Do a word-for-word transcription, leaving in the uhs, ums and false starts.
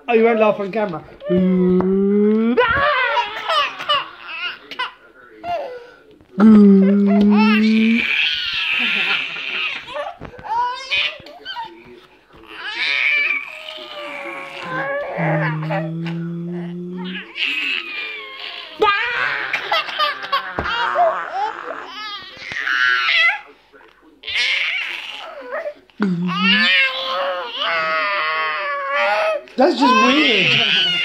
Oh, you won't laugh on camera. That's just weird.